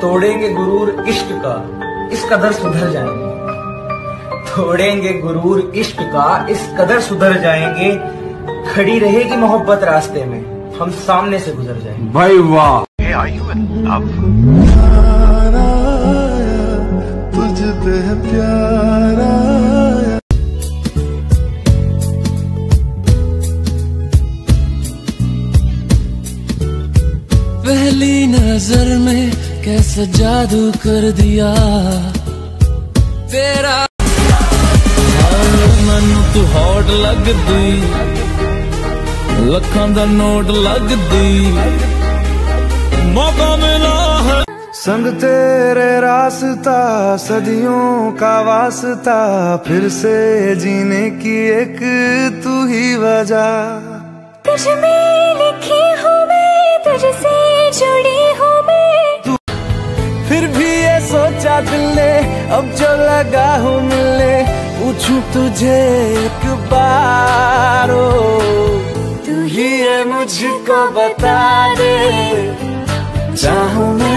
तोड़ेंगे गुरूर इश्क का, इस कदर सुधर जाएंगे। तोड़ेंगे गुरूर इश्क का, इस कदर सुधर जाएंगे। खड़ी रहेगी मोहब्बत रास्ते में, हम सामने से गुजर जाएंगे। भाई वाह। तुझ पे प्यारा पहली नजर में कैसा जादू कर दिया तेरा। मैनू तू हॉट लगदी, लखां दा नोट लगदी, मौका मिला है। संग तेरे रास्ता सदियों का वास्ता, फिर से जीने की एक तू ही वजह। तुझ में लिखी हूँ मैं, तुझसे जुड़ी हूँ मैं। फिर भी ये सोचा दिल ने, अब जो लगा हूँ मिलने, पूछूं तुझे एक बार, तू ही है मुझको बता दे, चाहूं मैं।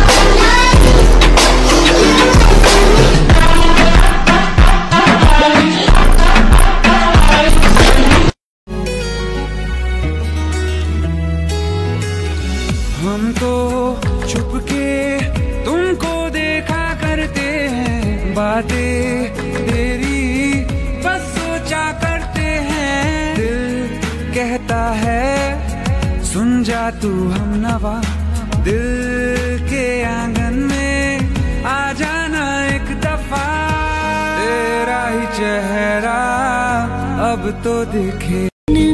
हम तो छुप के तुमको देखा करते हैं, बातें तेरी बस सोचा करते हैं। दिल कहता है सुन जा तू हमनवा, दिल के आंगन में आ जाना एक दफा। तेरा ही चेहरा अब तो दिखे।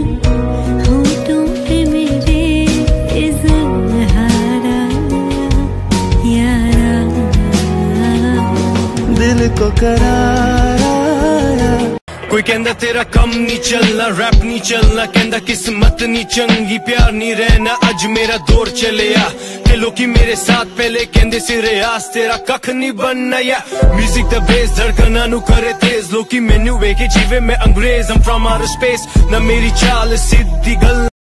दिल को करारा कोई कहंदा तेरा कम नहीं चलना, रैप नहीं चलना, कहंदा किस्मत नहीं चंगी, प्यार नहीं रहना, अज मेरा दौर चलिया। ते लोकी मेरे साथ पहले कहंदे सी रियाज तेरा कख नहीं बनना, या म्यूजिक दा बेस धड़कना नु करे तेज। लोकी मैनू वेखे जीवे मैं अंग्रेज, I'm from outer space, ना मेरी चाल सीधी गल।